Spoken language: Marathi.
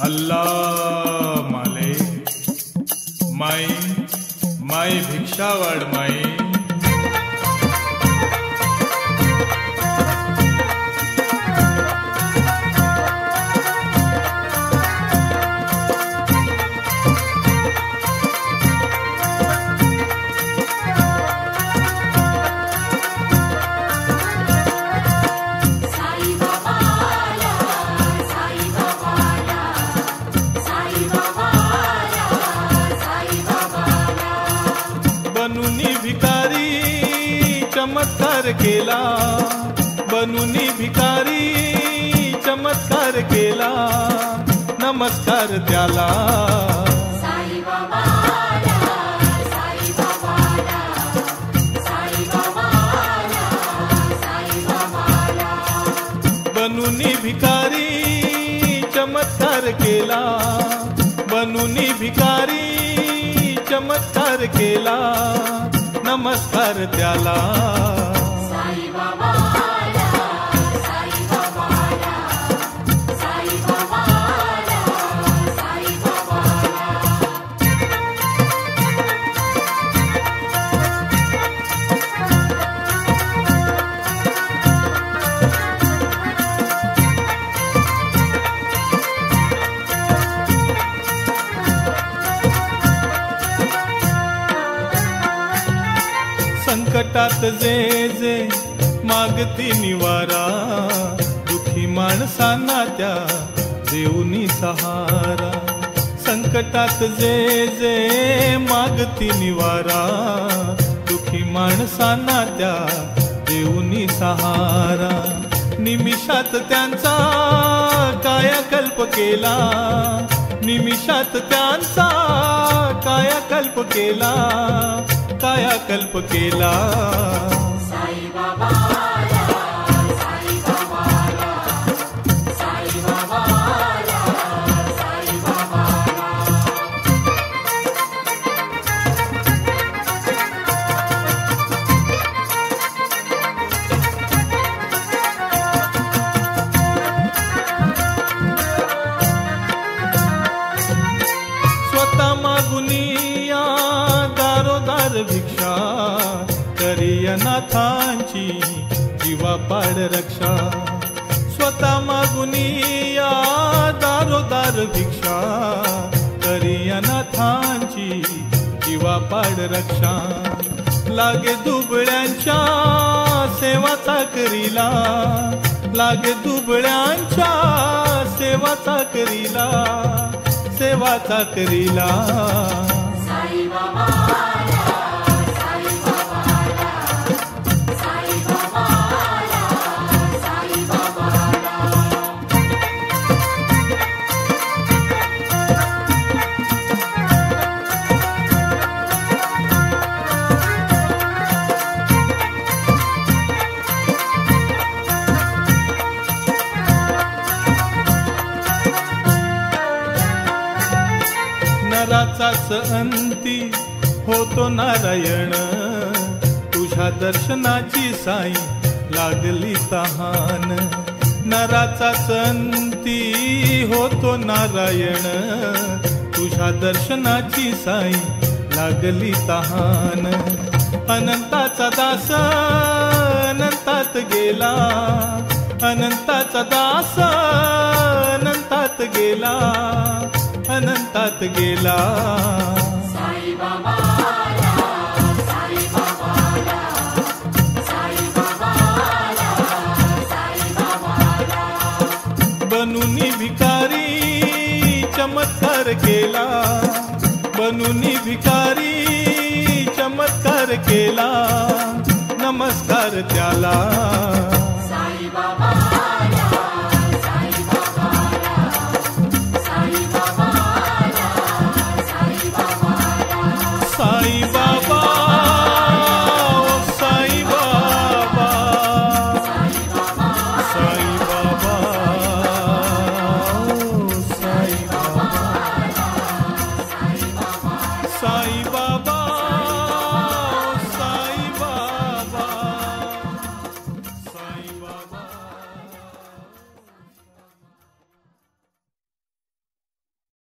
अल्लाह माले माई भिक्षा वाढ माई. बनूनी भिकारी चमत्कार केला, बनूनी भिकारी चमत्कार केला, नमस्कार त्याला. बनूनी भिकारी चमत्कार केला, बनूनी भिकारी चमत्कार केला, नमस्कार त्याला. संकटात जे जे मागती निवारा, दुखी माणसांना त्या देऊनी सहारा. संकटात जे जे मागती निवारा, दुखी माणसांना त्या देऊनी सहारा. निमिषात त्यांचा कायाकल्प केला, निमिषात त्यांचा कायाकल्प केला, कायाकल्प केला. स्वतः मागुनिया दारोदार भिक्षा, करिय नाथांची जीवा पाड रक्षा. स्वतः मागुनिया दारोदार भिक्षा, करिय नाथांची जीवा पाड रक्षा. लागे दुबळ्यांच्या सेवा चाकरीला, लागे दुबळ्यांच्या सेवा चाकरीला, सेवा चाकरीला. नराचाच अंती होतो नारायण, तुझ्या दर्शनाची साई लागली तहान. नराचाच अंती होतो नारायण, तुझ्या दर्शनाची साई लागली तहान. अनंताचा दास अनंतात गेला, अनंताचा दास अनंतात गेला, अनंतात गेला. साई बाबा